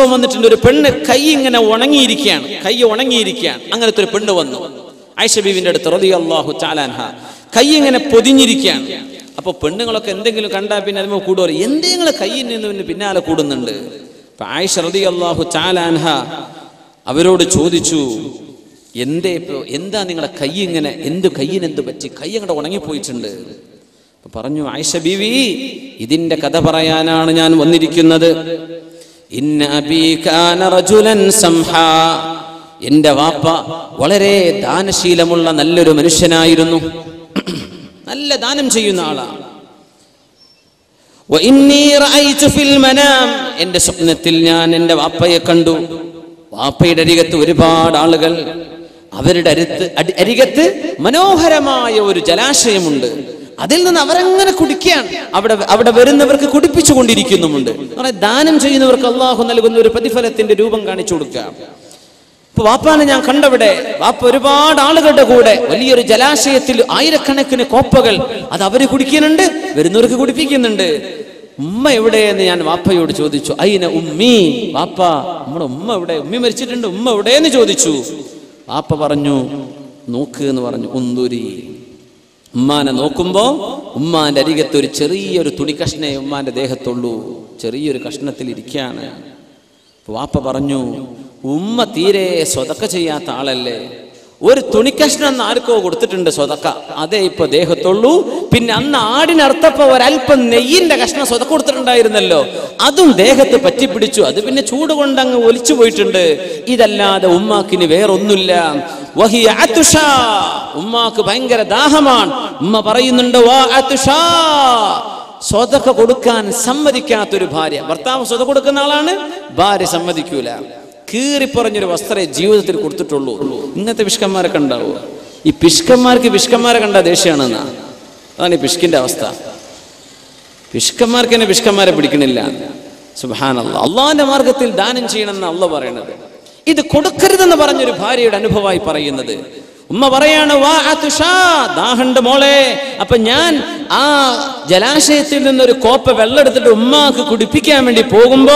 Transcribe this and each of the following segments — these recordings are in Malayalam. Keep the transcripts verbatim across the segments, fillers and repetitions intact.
സംഭവം വന്നിട്ടുണ്ട്. ഒരു പെണ്ണ് കൈ ഇങ്ങനെ ഉണങ്ങിയിരിക്കുകയാണ്, കൈ ഉണങ്ങിയിരിക്കുകയാണ്. അങ്ങനത്തെ ഒരു പെണ്ണ് വന്നു ആയിഷ ബീവിന്റെ അടുത്ത് റളിയല്ലാഹു തആല അൻഹ. കൈ ഇങ്ങനെ പൊതിഞ്ഞിരിക്കുകയാണ്. അപ്പൊ പെണ്ണുങ്ങളൊക്കെ എന്തെങ്കിലും കണ്ടാൽ പിന്നെ അതിന് കൂടുക, എന്തെങ്കിലും കയ്യിൽ നിന്ന് പിന്നാലെ കൂടുന്നുണ്ട്. അപ്പൊ ആയിഷ റളിയല്ലാഹു തആല അൻഹ അവരോട് ചോദിച്ചു, എന്തേ എന്താ നിങ്ങളെ കൈ ഇങ്ങനെ, എന്ത് കയ്യിന് എന്ത് പറ്റി, കൈ അങ്ങോട്ട് ഉണങ്ങിപ്പോയിട്ടുണ്ട്. പറഞ്ഞു ആയിഷ ബീവി, ഇതിന്റെ കഥ പറയാനാണ് ഞാൻ വന്നിരിക്കുന്നത്. ഇന്ന അബീ കാന റജുലൻ സംഹാ, എന്റെ വാപ്പ വളരെ ദാനശീലമുള്ള നല്ലൊരു മനുഷ്യനായിരുന്നു, നല്ല ദാനം ചെയ്യുന്ന ആളാണ്. വഇന്നീ റഅയ്തു ഫിൽ മനാം, എന്റെ സ്വപ്നത്തിൽ ഞാൻ എന്റെ വാപ്പയെ കണ്ടു. വാപ്പയുടെ അരികത്ത് ഒരുപാട് ആളുകൾ, അവരുടെ അടുത്ത് അരികത്ത് മനോഹരമായ ഒരു ജലാശയമുണ്ട്. അതിൽ നിന്ന് അവരങ്ങനെ കുടിക്കാൻ, അവിടെ അവിടെ വരുന്നവർക്ക് കുടിപ്പിച്ചു കൊണ്ടിരിക്കുന്നുമുണ്ട്. ദാനം ചെയ്യുന്നവർക്ക് അള്ളാഹു നൽകുന്ന ഒരു പ്രതിഫലത്തിന്റെ രൂപം കാണിച്ചു കൊടുക്കുക. ഇപ്പൊ വാപ്പാനെ ഞാൻ കണ്ടവിടെ, വാപ്പ ഒരുപാട് ആളുകളുടെ കൂടെ വലിയൊരു ജലാശയത്തിൽ ആയിരക്കണക്കിന് കോപ്പകൾ അത് അവര് കുടിക്കുന്നുണ്ട്, വരുന്നവർക്ക് കുടിപ്പിക്കുന്നുണ്ട്. ഉമ്മ എവിടെയെന്ന് ഞാൻ വാപ്പയോട് ചോദിച്ചു. അയിന ഉമ്മി, വാപ്പ നമ്മുടെ ഉമ്മ എവിടെ, ഉമ്മി മരിച്ചിട്ടുണ്ട്, ഉമ്മ എവിടെയെന്ന് ചോദിച്ചു. വാപ്പ പറഞ്ഞു, നോക്ക് എന്ന് പറഞ്ഞു. ഉന്തുരി, ഉമ്മാനെ നോക്കുമ്പോ ഉമ്മാന്റെ അരികത്ത് ഒരു ചെറിയൊരു തുണി കഷ്ണേ ഉമ്മാന്റെ ദേഹത്തുള്ളൂ, ചെറിയൊരു കഷ്ണത്തിൽ ഇരിക്കുകയാണ്. വാപ്പ പറഞ്ഞു, ഉമ്മ തീരെ സ്വതക്ക ചെയ്യാത്ത ആളല്ലേ, ഒരു തുണിക്കഷ്ണം ആർക്കോ കൊടുത്തിട്ടുണ്ട് സ്വതക്ക, അതേ ഇപ്പൊ ദേഹത്തുള്ളൂ. പിന്നെ അന്ന് ആടിനർത്ഥപ്പോ ഒരല്പം നെയ്യിന്റെ കഷ്ണം സ്വതക്ക കൊടുത്തിട്ടുണ്ടായിരുന്നല്ലോ, അതും ദേഹത്ത് പറ്റിപ്പിടിച്ചു, അത് പിന്നെ ചൂട് കൊണ്ടങ്ങ് ഒലിച്ചു പോയിട്ടുണ്ട്. ഇതല്ലാതെ ഉമ്മാക്കിന് വേറൊന്നുമില്ല. വഹിയ അതുഷാ, ഉമ്മാക്ക് ഭയങ്കര ദാഹമാണ്. ഉമ്മ പറയുന്നുണ്ട്, വാ അതുഷാ, സ്വതക്ക കൊടുക്കാൻ സമ്മതിക്കാത്തൊരു ഭാര്യ. ഭർത്താവ് സ്വതക്ക കൊടുക്കുന്ന ആളാണ്, ഭാര്യ സമ്മതിക്കൂല. കീറിപ്പറഞ്ഞൊരു വസ്ത്രേ ജീവിതത്തിൽ കൊടുത്തിട്ടുള്ളൂ. ഇങ്ങനത്തെ പിഷ്കന്മാരൊക്കെ ഉണ്ടാവുക. ഈ പിഷ്കന്മാർക്ക് പിഷ്കന്മാരെ കണ്ട ദേഷ്യമാണെന്നാ, അതാണ് ഈ പിഷ്കിന്റെ അവസ്ഥ. പിഷ്കന്മാർക്ക് തന്നെ പിഷ്കന്മാരെ പിടിക്കണില്ല. സുബ്ഹാനല്ലാഹ്, അള്ളാഹിന്റെ മാർഗത്തിൽ ദാനം ചെയ്യണമെന്ന് അള്ളാഹ് പറയണത്. ഇത് കൊടുക്കരുതെന്ന് പറഞ്ഞൊരു ഭാര്യയുടെ അനുഭവമായി പറയുന്നത്. ഉമ്മ പറയാണ്, വാ അതുഷാ, ദാഹണ്ട് മോളെ. അപ്പൊ ഞാൻ ആ ജലാശയത്തിൽ നിന്നൊരു കോപ്പ വെള്ളം എടുത്തിട്ട് ഉമ്മാക്ക് കുടിപ്പിക്കാൻ വേണ്ടി പോകുമ്പോ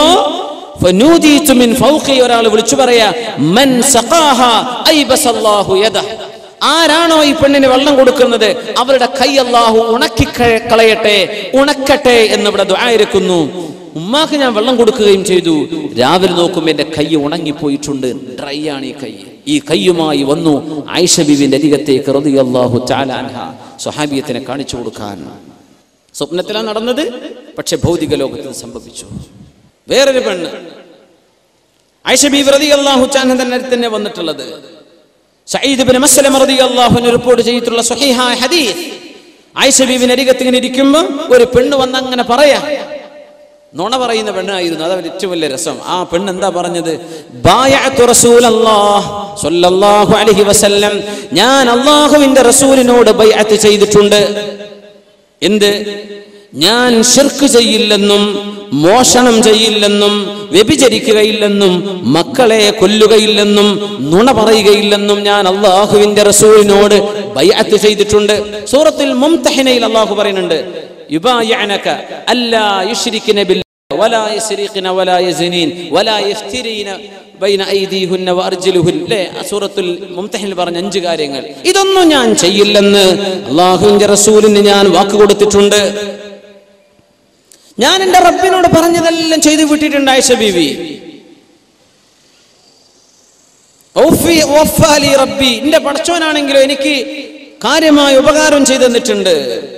ഒരാൾ വിളിച്ചു പറയാ, മൻ സഖാഹാ ഐബസല്ലാഹു യദഹ്, ആരാണോ ഈ പെണ്ണിന് വെള്ളം കൊടുക്കുന്നത് അവരുടെ കൈ അല്ലാഹു ഉണക്കി കളയട്ടെ, ഉണക്കട്ടെ എന്ന് ഇവിടെ ദുആ ഇരിക്കുന്നു. ഉമ്മാക്ക് ഞാൻ വെള്ളം കൊടുക്കുകയും ചെയ്തു. രാവിലെ നോക്കുമ്പോൾ എന്റെ കൈ ഉണങ്ങിപ്പോയിട്ടുണ്ട്, ഡ്രൈ ആണ് ഈ കൈ. ഈ കൈയുമായി വന്നു ആയിഷ ബീവിന്റെ അരികത്തേക്ക് റളിയല്ലാഹു തആല അൻഹ, സ്വഹാബിയത്തിനെ കാണിച്ചു കൊടുക്കാൻ. സ്വപ്നത്തിലാണ് നടന്നത്, പക്ഷെ ഭൗതിക ലോകത്തിൽ സംഭവിച്ചു. വേറൊരു പെണ്ണ് ആയിഷ ബീവി റളിയല്ലാഹു തആല തന്നെ വന്നിട്ടുള്ളത്. സഈദ് ഇബ്നു മസ്ലമ റളിയല്ലാഹു അൻഹു റിപ്പോർട്ട് ചെയ്തിട്ടുള്ള സ്വഹീഹായ ഹദീസ്. ആയിഷ ബീവിന്റെ അരികത്ത് ഇങ്ങനെ ഇരിക്കുമ്പോൾ ഒരു പെണ്ണ് വന്ന് അങ്ങനെ പറയാ, നുണ പറയുന്ന പെണ്ണായിരുന്നു, അതാണ് ഏറ്റവും വലിയ രസം. ആ പെണ്ണ് എന്താ പറഞ്ഞത്? ബായഅതു റസൂലല്ലാഹ് സ്വല്ലല്ലാഹു അലൈഹി വസല്ലം, ഞാൻ അല്ലാഹുവിന്റെ റസൂലിനോട് ബൈഅത്ത് ചെയ്തിട്ടുണ്ട്. എന്ത്? ഞാൻ ശിർക്ക് ചെയ്യില്ലെന്നും മോഷണം ചെയ്യില്ലെന്നും വ്യഭിചരിക്കുകയില്ലെന്നും മക്കളെ കൊല്ലുകയില്ലെന്നും നുണ പറയുകയില്ലെന്നും ഞാൻ അല്ലാഹുവിന്റെ റസൂലിനോട് ബൈഅത്ത് ചെയ്തിട്ടുണ്ട്. സൂറത്തുൽ മുംതഹിനയിൽ അല്ലാഹു പറയുന്നുണ്ട്, യുബായിഅനക അല്ലാ യുശ്രികന ബില്ലാഹി വലാ യസ്രിഖന വലാ യസ്നീൻ വലാ യഫ്തിരീന ബൈന ഐദീഹുന്ന വഅർജുലുഹുന്ന. സൂറത്തുൽ മുംതഹിനിൽ പറഞ്ഞ അഞ്ച് കാര്യങ്ങൾ, ഇതൊന്നും ഞാൻ ചെയ്യില്ലെന്ന് അല്ലാഹുവിന്റെ റസൂലിന് ഞാൻ വാക്ക് കൊടുത്തിട്ടുണ്ട്. ഞാൻ എന്റെ റബ്ബിനോട് പറഞ്ഞതെല്ലാം ചെയ്തു വിട്ടിട്ടുണ്ട്. ആയിഷ ബീവി, റബ്ബി, എന്റെ പടച്ചോനാണെങ്കിലോ എനിക്ക് കാര്യമായ ഉപകാരം ചെയ്തു തന്നിട്ടുണ്ട്.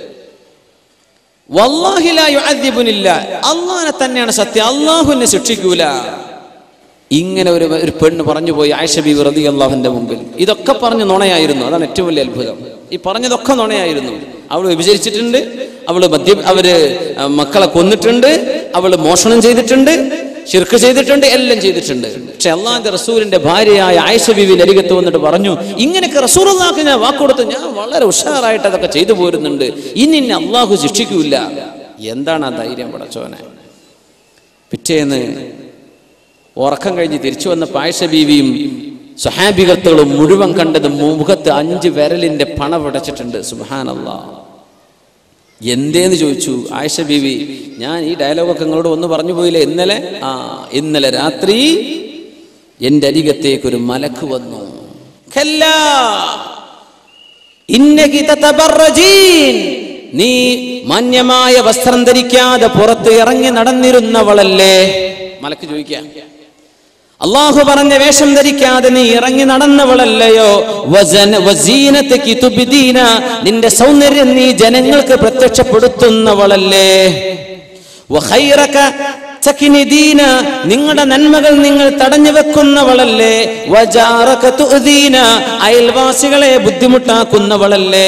വല്ലാഹി ലാ യുഅദ്ദിബുനില്ല, അല്ലാഹനെ തന്നെയാണ് സത്യം, അല്ലാഹു എന്നെ ശിക്ഷിക്കൂല. ഇങ്ങനെ ഒരു ഒരു പെണ്ണ് പറഞ്ഞു പോയി ആയിഷ ബീവി റളിയല്ലാഹുവിന്റെ മുമ്പിൽ. ഇതൊക്കെ പറഞ്ഞ് നുണയായിരുന്നു. അതാണ് ഏറ്റവും വലിയ അത്ഭുതം. ഈ പറഞ്ഞതൊക്കെ നുണയായിരുന്നു. അവള് വിഭജിച്ചിട്ടുണ്ട്, അവള് മദ്യ അവര് മക്കളെ കൊന്നിട്ടുണ്ട്, അവള് മോഷണം ചെയ്തിട്ടുണ്ട്, ശിർക്ക് ചെയ്തിട്ടുണ്ട്, എല്ലാം ചെയ്തിട്ടുണ്ട്. പക്ഷെ അള്ളാഹിന്റെ റസൂലിന്റെ ഭാര്യയായ ആയിഷ ബീവിന്റെ അരികത്ത് വന്നിട്ട് പറഞ്ഞു, ഇങ്ങനെയൊക്കെ റസൂലുള്ളാഹിക്ക് ഞാൻ വാക്കുകൊടുത്ത് ഞാൻ വളരെ ഉഷാറായിട്ട് അതൊക്കെ ചെയ്തു പോരുന്നുണ്ട്, ഇനി എന്നെ അള്ളാഹു ശിക്ഷിക്കൂല. എന്താണ് ആ ധൈര്യം പടച്ചോനെ? പിറ്റേന്ന് ഉറക്കം കഴിഞ്ഞ് തിരിച്ചു വന്നപ്പോൾ ആയിഷ ബീവിയും സ്വഹാബികത്തുകളും മുഴുവൻ കണ്ടത് മുഖത്ത് അഞ്ച് വിരലിന്റെ പണ പിടച്ചിട്ടുണ്ട്. സുബ്ഹാനല്ലാഹ്. എന്തേന്ന് ചോദിച്ചു ആയിഷ ബീവി. ഞാൻ ഈ ഡയലോഗൊക്കെ നിങ്ങളോട് ഒന്ന് പറഞ്ഞു പോയില്ലേ ഇന്നലെ? ആ ഇന്നലെ രാത്രി എന്റെ അരികത്തേക്കൊരു മലക്ക് വന്നു. കല്ലാ ഇന്നകി തതബറജീൻ, നീ മാന്യമായ വസ്ത്രം ധരിക്കാതെ പുറത്ത് ഇറങ്ങി നടന്നിരുന്നവളല്ലേ? മലക്ക് ചോദിക്കാം. അള്ളാഹു പറഞ്ഞ വേഷം ധരിക്കാതെ നീ ഇറങ്ങി നടന്നവളല്ലയോ? നിന്റെ സൗന്ദര്യം നീ ജനങ്ങൾക്ക് പ്രത്യക്ഷപ്പെടുത്തുന്നവളല്ലേ? നിങ്ങളുടെ നന്മകൾ നിങ്ങൾ തടഞ്ഞു വെക്കുന്നവളല്ലേ? അയൽവാസികളെ ബുദ്ധിമുട്ടാക്കുന്നവളല്ലേ?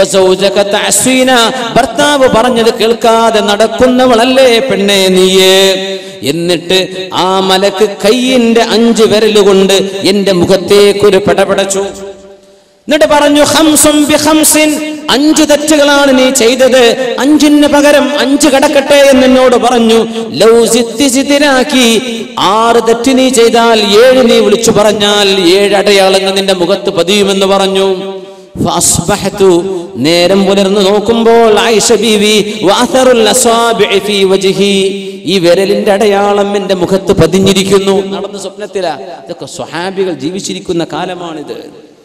ഭർത്താവ് പറഞ്ഞത് കേൾക്കാതെ നടക്കുന്നവളല്ലേ പെണ്ണേ നീയേ? എന്നിട്ട് ആ മലക്ക് കയ്യിന്റെ അഞ്ചു വിരലുകൊണ്ട് എന്റെ മുഖത്തേക്കൊരു പടപടച്ചു. എന്നിട്ട് പറഞ്ഞു, ഖംസും ബിഖംസിൻ, അഞ്ചു തെറ്റുകളാണ് നീ ചെയ്തത്, അഞ്ചിന് പകരം അഞ്ച് കടക്കട്ടെ എന്ന് എന്നോട് പറഞ്ഞു. ലൗ സിദ്ദിസിദ്ദിനാക്കി, ആറ് തെറ്റ് നീ ചെയ്താൽ ഏഴ് നീ വിളിച്ചു പറഞ്ഞാൽ ഏഴ് അടയാളങ്ങൾ നിന്റെ മുഖത്ത് പതിയുമെന്ന് പറഞ്ഞു. ഫഅസ്ബഹതു, നേരം പുലർന്നു നോക്കുമ്പോൾ ആയിഷ ബീവി വഅഥറുൽ അസാബിഇ ഫീ വജ്ഹി, ഈ വിരലിന്റെ അടയാളം എന്റെ മുഖത്ത് പതിഞ്ഞിരിക്കുന്നു. നടന്ന സ്വപ്നത്തിലാ. ഇതൊക്കെ സ്വഹാബികൾ ജീവിച്ചിരിക്കുന്ന കാലമാണിത്.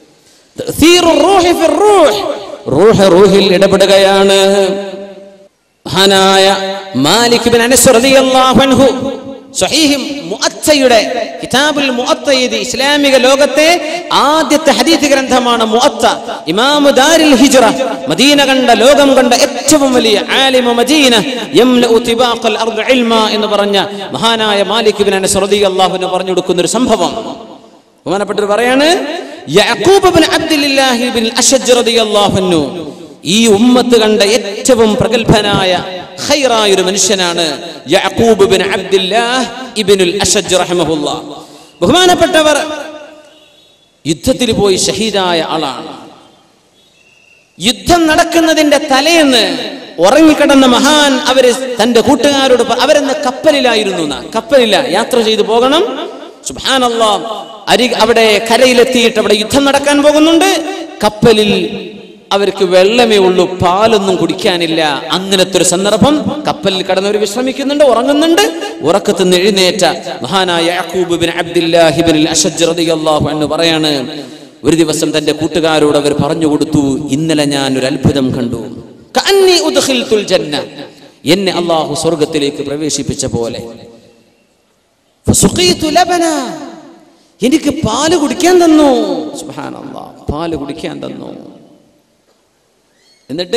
റൂഹ് റൂഹിൽ ഇടപെടുകയാണ്. മഹാനായ മാലിക് ബിൻ അനസ് റളിയല്ലാഹു അൻഹു സ്വഹീഹ് മുഅത്തയുടെ കിതാബുൽ മുഅത്ത, ഇസ്ലാമിക ലോകത്തെ ആദ്യത്തെ ഹദീസ് ഗ്രന്ഥമാണ് മുഅത്ത. ഇമാമു ദാരിൽ ഹിജ്റ, മദീന കണ്ട ലോകം കണ്ട ഏറ്റവും വലിയ ആലിമു മദീന, യംലഉ തിബാഖൽ അർദ് ഇൽമ എന്ന് പറഞ്ഞ മഹാനായ മാലിക് ബിൻ അനസ് റളിയല്ലാഹു അൻഹു പറഞ്ഞു കൊടുക്കുന്ന ഒരു സംഭവം. ബഹുമാനപ്പെട്ടവർ പറയാണ്, യഅഖൂബ് ഇബ്നു അബ്ദുല്ലാഹി ഇബ്നുൽ അശ്അജ് റളിയല്ലാഹു അൻഹു ഈ ഉമ്മത്ത് കണ്ട ഏറ്റവും പ്രഗൽഭനായ ഖൈറായ ഒരു മനുഷ്യനാണ് യഅഖൂബ് ഇബ്നു അബ്ദുല്ലാഹ് ഇബ്നുൽ അശ്അജ് റഹിമഹുല്ലാഹ്. ബഹുമാനപ്പെട്ടവർ യുദ്ധത്തിൽ പോയി ഷഹീദായ ആളാണ്. യുദ്ധം നടക്കുന്നതിന്റെ തലേന്ന് ഉറങ്ങിക്കിടന്ന മഹാൻ അവര് തന്റെ കൂട്ടുകാരോട്, അവരെന്ന് കപ്പലിലായിരുന്നു, കപ്പലില്ല യാത്ര ചെയ്തു പോകണം. സുബ്ഹാനല്ലാഹ്, അരി അവിടെ കരയിലെത്തിയിട്ട് അവിടെ യുദ്ധം നടക്കാൻ പോകുന്നുണ്ട്. കപ്പലിൽ അവർക്ക് വെള്ളമേ ഉള്ളൂ, പാലൊന്നും കുടിക്കാനില്ല. അങ്ങനത്തെ ഒരു സന്ദർഭം. കപ്പലിൽ കടന്നവർ വിശ്രമിക്കുന്നുണ്ട്, ഉറങ്ങുന്നുണ്ട്. ഉറക്കത്ത് നിന്ന് എഴുന്നേറ്റ മഹാനായ യഅഖൂബ് ഇബ്നു അബ്ദുല്ലാഹി ഇബ്നുൽ അശ്അജ് റളിയല്ലാഹു അൻഹു പറയാണ്, ഒരു ദിവസം തന്റെ കൂട്ടുകാരോട് അവർ പറഞ്ഞു കൊടുത്തു, ഇന്നലെ ഞാൻ ഒരു അത്ഭുതം കണ്ടു. കഅന്നി ഉദ്ഖിൽതുൽ ജന്ന, എന്നെ അല്ലാഹു സ്വർഗ്ഗത്തിലേക്ക് പ്രവേശിപ്പിച്ച പോലെ. ഫസുഖീതു ലബന, എനിക്ക് പാല് കുടിക്കാൻ തന്നു. സുബ്ഹാനല്ലാഹ്, പാല് കുടിക്കാൻ തന്നു. എന്നിട്ട്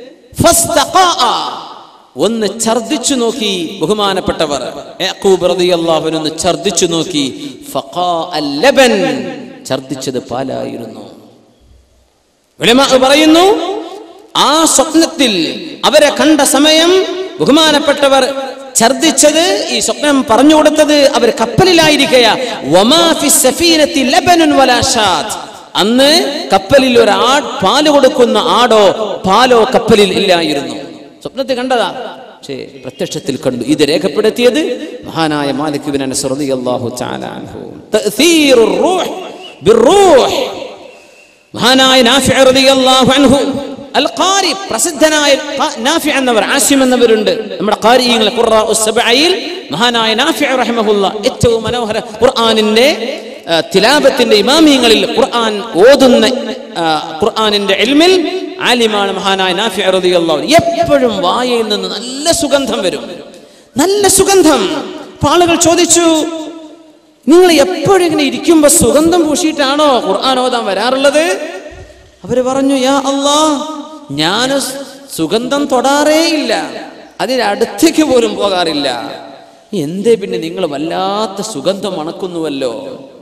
ഒന്ന് ഛർദിച്ചു നോക്കി. ബഹുമാനപ്പെട്ടവർ യഅഖൂബ് റളിയല്ലാഹു അൻഹു ഒന്ന് ഛർദിച്ചു നോക്കി. ഫഖാ അൽ-ലബൻ, ഛർദിച്ചത് പാലായിരുന്നു. ഉലമാ പറയുന്നു, ആ സ്വപ്നത്തിൽ അവരെ കണ്ട സമയം ബഹുമാനപ്പെട്ടവർ ഛർദിച്ചത്, ഈ സ്വപ്നം പറഞ്ഞു കൊടുത്തത് അവർ കപ്പലിലായിരിക്കയാ. വമാ ഫിസ് സഫീനത്തി ലബനുൻ വലാ ഷാത്ത്, അന്ന് കപ്പലിൽ ഒരു ആട്, പാല് കൊടുക്കുന്ന ആടോ പാലോ കപ്പലിൽ ഇല്ലായിരുന്നു. സ്വപ്നത്തിൽ കണ്ടതാ, പക്ഷേ പ്രത്യക്ഷത്തിൽ കണ്ടു. ഇത് രേഖപ്പെടുത്തിയത് മഹാനായ മാലിക് ഇബ്നു അനസ് റളിയല്ലാഹു തആല അൻഹു. തഅ്സീറുർ റൂഹ് ബിർറൂഹ്, മഹാനായ നാഫിഉ റളിയല്ലാഹു അൻഹു അൽ ഖാരി, പ്രസിദ്ധനായ നാഫി എന്നവർ, ആസിം എന്നവരുണ്ട് നമ്മുടെ ഖാരിഈങ്ങൾ, ഖുർആഉസ് സബഈൽ മഹാനായ നാഫിഉ റഹിമഹുല്ലാഹ് ഏറ്റവും മനോഹര ഖുർആനിന്റെ തിലാവത്തിന്റെ ഇമാമിയങ്ങളിൽ ഖുർആൻ ഓതുന്ന ഖുർആനിന്റെ ഇൽമിൽ ആലിമാണ് മഹാനായ നാഫിഉ റളിയല്ലാഹു അൻഹു. എപ്പോഴും വായയിൽ നിന്ന് നല്ല സുഗന്ധം വരും, നല്ല സുഗന്ധം. ആളുകൾ ചോദിച്ചു, നിങ്ങൾ എപ്പോഴും ഇങ്ങനെ ഇരിക്കുമ്പോ സുഗന്ധം പൂശിയിട്ടാണോ ഖുർആൻ ഓതാൻ വരാറുള്ളത്? അവര് പറഞ്ഞു, യാ അല്ലാഹ്, ഞാൻ സുഗന്ധം തൊടാറേ ഇല്ല, അതിനടുത്തേക്ക് പോലും പോകാറില്ല. എന്തേ പിന്നെ നിങ്ങൾ വല്ലാത്ത സുഗന്ധം മണക്കുന്നുവല്ലോ?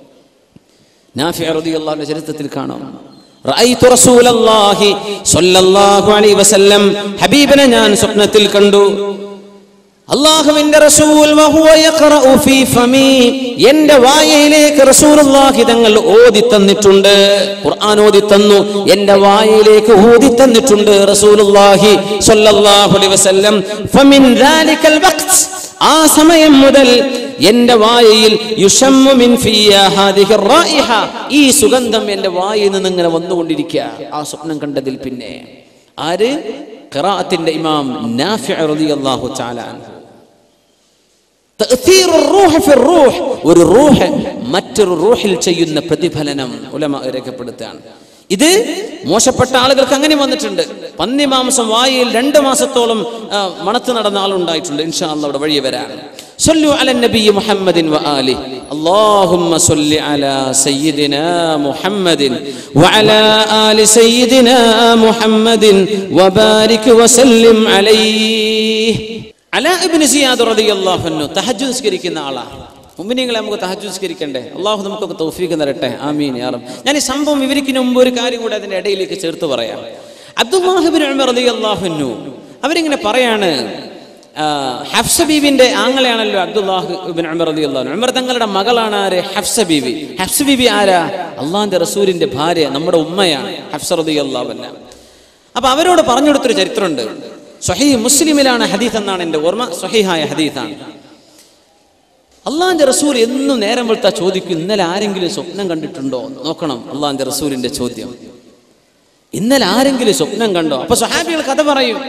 നാഫിഉ റളിയല്ലാഹു അൻഹു ചരിത്രത്തിൽ കാണാം, റഅയ്തു റസൂലല്ലാഹി സ്വല്ലല്ലാഹു അലൈഹി വസല്ലം, ഹബീബിനെ ഞാൻ സ്വപ്നത്തിൽ കണ്ടു. അല്ലാഹുവിന്റെ റസൂൽ വഹുവ യഖറഉ ഫീ ഫമി, എന്റെ വായയിലേക്ക് റസൂലുള്ളാഹി തങ്ങൾ ഓതി തന്നിട്ടുണ്ട്, ഖുർആൻ ഓതി തന്നു, എന്റെ വായയിലേക്ക് ഓതി തന്നിട്ടുണ്ട് റസൂലുള്ളാഹി സ്വല്ലല്ലാഹു അലൈഹി വസല്ലം. ഫമിൻ ദാലികൽ വഖ്ത്, ആ സമയം മുതൽ എന്റെ വായയിൽ യുശമ്മു മിൻ ഫിയാ ഹാദിഹി റായിഹ, ഈ സുഗന്ധം എന്റെ വായയിൽ നിന്ന് ഇങ്ങനെ വന്നുകൊണ്ടിരിക്കുക. ആ സ്വപ്നം കണ്ടതിൽ പിന്നെ ആര്? ഖിറാഅത്തിന്റെ ഇമാം നാഫിഅ റളിയല്ലാഹു തആല അൻഹു. തഅ്സീറുർ റൂഹ് ഫിർ റൂഹ്, ഒരു റൂഹ് മറ്റൊരു റൂഹിൽ ചെയ്യുന്ന പ്രതിഫലനം ഉലമാ രേഖപ്പെടുത്തുകയാണ്. ഇത് മോശപ്പെട്ട ആളുകൾക്ക് അങ്ങനെ വന്നിട്ടുണ്ട്. പന്നി മാംസം വായിൽ രണ്ട് മാസത്തോളം മണത്ത് നടന്ന ആളുണ്ടായിട്ടുണ്ട്. ഇൻഷാ അല്ലാഹ് അവിടെ വഴിയെ വരാൻ. സല്ലു അല നബി മുഹമ്മദിൻ വ ആലിഹി അല്ലാഹുമ്മ സല്ലി അലാ സയ്യിദിനാ മുഹമ്മദിൻ വഅലാ ആലി സയ്യിദിനാ മുഹമ്മദിൻ വബാരിക് വസല്ലിം അലൈഹി. അലാ ഇബ്നു സിയാദ് റളിയല്ലാഹു അൻഹു തഹജ്ജുദ് നിസ്കരിക്കുന്ന ആളാണ്. മുഅ്മിനീങ്ങളെ നമുക്ക് തഹജ്ജുദ് നിസ്കരിക്കണ്ടേ? അല്ലാഹു നമുക്കൊക്കെ തൗഫീഖ് തരട്ടെ, ആമീൻ യാ റബ്ബ്. ഞാൻ ഈ സംഭവം വിവരിക്കുന്നതിന് മുമ്പ് ഒരു കാര്യം കൂടെ അതിന്റെ ഇടയിലേക്ക് ചേർത്ത് പറയാം. അബ്ദുല്ലാഹ് ഇബ്നു ഉമർ റളിയല്ലാഹു അൻഹു അവരിങ്ങനെ പറയാണ്, ഹഫ്സ ബീവിന്റെ ആങ്ങളെയാണല്ലോ അബ്ദുല്ലാഹ് ഇബ്നു ഉമർ റളിയല്ലാഹു അൻഹു. ഉമർ തങ്ങളുടെ മകളാണ് ആര്? ഹഫ്സ ബീവി. ഹഫ്സ ബീവി ആരാ? അള്ളാഹിന്റെ റസൂലിന്റെ ഭാര്യ, നമ്മുടെ ഉമ്മയാണ് ഹഫ്സ റളിയല്ലാഹു അൻഹ. അപ്പൊ അവരോട് പറഞ്ഞു കൊടുത്തൊരു ചരിത്രമുണ്ട്. സ്വഹീഹ് മുസ്ലിമിലാണ് ഹദീസ് എന്നാണ് എൻ്റെ ഓർമ്മ. സ്വഹീഹായ ഹദീസാണ്. അള്ളാഹിന്റെ റസൂൽ എന്നും നേരം വെളുത്താ ചോദിക്കും, ഇന്നലെ ആരെങ്കിലും സ്വപ്നം കണ്ടിട്ടുണ്ടോ? നോക്കണം അള്ളാഹിന്റെ റസൂലിന്റെ ചോദ്യം. ഇന്നലെ ആരെങ്കിലും സ്വപ്നം കണ്ടോ? അപ്പൊ സ്വഹാബികൾ കഥ പറയും.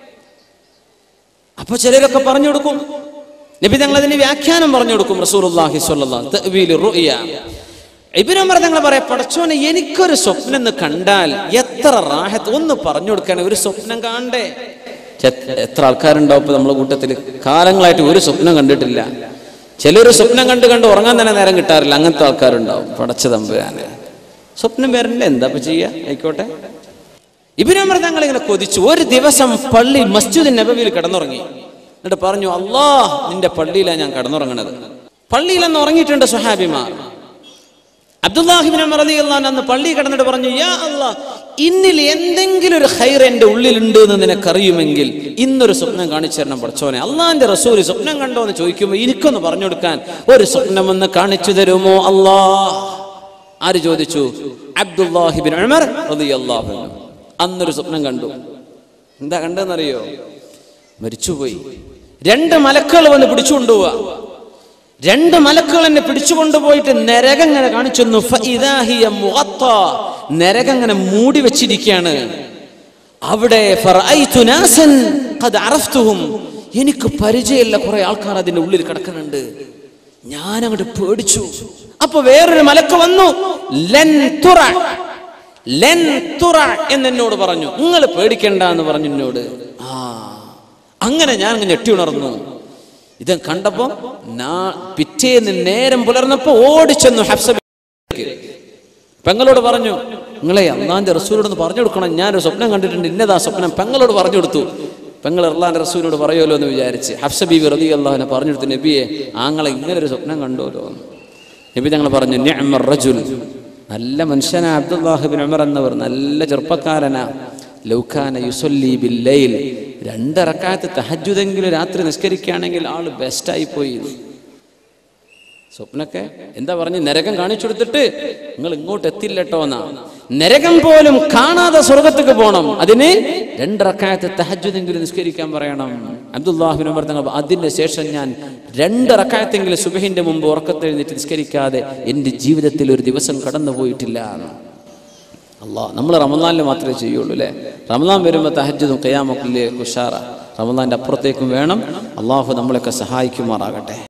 അപ്പൊ ചിലരൊക്കെ പറഞ്ഞു കൊടുക്കും. നബി തങ്ങൾ അതിന് വ്യാഖ്യാനം പറഞ്ഞു കൊടുക്കും. റസൂലുള്ളാഹി സ്വല്ലല്ലാഹു അലൈഹി തഅ്വീൽ റുഅ്യ. ഇബ്നു ഉമർ തങ്ങൾ പറയാം, പടച്ചോനെ എനിക്കൊരു സ്വപ്നം എന്ന് കണ്ടാൽ എത്ര റാഹത്ത്, ഒന്ന് പറഞ്ഞു കൊടുക്കാനേ. ഒരു സ്വപ്നം കാണണ്ടേ? എത്ര ആൾക്കാരുണ്ടാവും ഇപ്പൊ നമ്മളെ കൂട്ടത്തിൽ കാലങ്ങളായിട്ട് ഒരു സ്വപ്നം കണ്ടിട്ടില്ല. ചിലര് സ്വപ്നം കണ്ട് കണ്ട് ഉറങ്ങാൻ തന്നെ നേരം കിട്ടാറില്ല. അങ്ങനത്തെ ആൾക്കാരുണ്ടാവും. പടച്ച തമ്പുരാനെ, സ്വപ്നം വരണ്ടേ? എന്താ ഇപ്പൊ ചെയ്യാ? ആയിക്കോട്ടെ. ഇബ്നു ഉമർ തങ്ങൾ ഇങ്ങനെ കൊതിച്ചു. ഒരു ദിവസം പള്ളി മസ്ജിദ് നബവിയിൽ കിടന്നുറങ്ങി. എന്നിട്ട് പറഞ്ഞു, അല്ലാഹ് നിന്റെ പള്ളിയിലാണ് ഞാൻ കിടന്നുറങ്ങണത്. പള്ളിയിലെന്ന് ഉറങ്ങിയിട്ടുണ്ട് സ്വഹാബിമാർ. അബ്ദുല്ലാഹി ഇബ്നു ഉമർ റളിയല്ലാഹു അൻഹു അന്ന് പള്ളി കിടന്നിട്ട് പറഞ്ഞു, യാ അല്ലാഹ്, ഇന്നിൽ എന്തെങ്കിലും ഒരു ഖൈർ എൻ്റെ ഉള്ളിലുണ്ട് എന്ന് നിനക്കറിയുമെങ്കിൽ ഇന്നൊരു സ്വപ്നം കാണിച്ചു തരണം പടച്ചോനെ. അള്ളാഹിന്റെ റസൂൽ സ്വപ്നം കണ്ടോ എന്ന് ചോദിക്കുമ്പോൾ എനിക്കൊന്ന് പറഞ്ഞു കൊടുക്കാൻ ഒരു സ്വപ്നം ഒന്ന് കാണിച്ചു തരുമോ അല്ലാഹ്? ആര് ചോദിച്ചു? അബ്ദുല്ലാഹി ഇബ്നു ഉമർ റളിയല്ലാഹു അൻഹു. അന്നൊരു സ്വപ്നം കണ്ടു. എന്താ കണ്ടെന്നറിയോ? മരിച്ചുപോയി. രണ്ട് മലക്കുകൾ വന്ന് പിടിച്ചുകൊണ്ടുപോവാ. രണ്ട് മലക്കുകൾ എന്നെ പിടിച്ചുകൊണ്ടുപോയിട്ട് നരകം ഇങ്ങനെ കാണിച്ചു. നരകം ഇങ്ങനെ മൂടി വെച്ചിരിക്കുകയാണ്. അവിടെ എനിക്ക് പരിചയമുള്ള കുറെ ആൾക്കാർ അതിന്റെ ഉള്ളിൽ കിടക്കുന്നുണ്ട്. ഞാൻ അങ്ങോട്ട് പേടിച്ചു. അപ്പൊ വേറൊരു മലക്ക് വന്നു. ലൻ തുറ ലൻ തുറ എന്നോട് പറഞ്ഞു, നിങ്ങൾ പേടിക്കണ്ട എന്ന് പറഞ്ഞു എന്നോട്. ആ അങ്ങനെ ഞാൻ അങ്ങ് ഞെട്ടി ഉണർന്നു. ഇത് കണ്ടപ്പോ പിറ്റേന്ന് നേരം പുലർന്നപ്പോ ഓടിച്ചെന്നു ഹഫ്സ പെങ്ങളോട് പറഞ്ഞു, നിങ്ങളെ അള്ളാഹിന്റെ റസൂലോടൊന്ന് പറഞ്ഞു കൊടുക്കണം, ഞാനൊരു സ്വപ്നം കണ്ടിട്ടുണ്ട്, ഇന്നതാ സ്വപ്നം. പെങ്ങളോട് പറഞ്ഞു കൊടുത്തു. പെങ്ങൾ അള്ളാഹിന്റെ റസൂലിനോട് പറയുമല്ലോ എന്ന് വിചാരിച്ച് ഹഫ്സ ബീവി റളിയല്ലാഹു അൻഹ പറഞ്ഞു കൊടുത്തു, നബിയെ ആങ്ങളെ ഇങ്ങനെ ഒരു സ്വപ്നം കണ്ടോലോ. നബി തങ്ങൾ പറഞ്ഞു, നിഅ്മർ റജുൽ, നല്ല മനുഷ്യനാ അബ്ദുല്ലാഹി ഇബ്നു ഉമർ എന്നവർ, നല്ല ചെറുപ്പക്കാരനാ. ലൗകാന യുസല്ലി ബില്ലൈൽ, രണ്ട് റക്അത്ത് തഹജ്ജുദെങ്കിലും രാത്രി നിസ്കരിക്കുകയാണെങ്കിൽ ആള് ബെസ്റ്റായി പോയി. സ്വപ്നൊക്കെ എന്താ പറഞ്ഞ് നരകം കാണിച്ചു കൊടുത്തിട്ട് നിങ്ങൾ ഇങ്ങോട്ട് എത്തില്ലട്ടോ എന്നാ. നരകം പോലും കാണാതെ സ്വർഗത്തേക്ക് പോകണം, അതിന് രണ്ട് റക്അത്ത് തഹജ്ജുദെങ്കിലും നിസ്കരിക്കാൻ പറയണം. അബ്ദുല്ലാഹി ഇബ്നു ഉമർ തങ്ങൾ അതിന്റെ ശേഷം ഞാൻ രണ്ട് റക്അത്തെങ്കിലും സുബ്ഹിന്റെ മുമ്പ് ഉറക്കത്തെഴുന്നേറ്റ് നിസ്കരിക്കാതെ എൻ്റെ ജീവിതത്തിൽ ഒരു ദിവസം കടന്നു പോയിട്ടില്ല. അല്ലാഹ് നമ്മൾ റമളാനിൽ മാത്രമേ ചെയ്യുള്ളൂ അല്ലേ? റമളാൻ വരുമ്പോൾ തഹജ്ജുദും ഖിയാമൊക്കെ ഉഷാറ. റമളാന്റെ അപ്പുറത്തേക്കും വേണം. അള്ളാഹു നമ്മളെയൊക്കെ സഹായിക്കുമാറാകട്ടെ.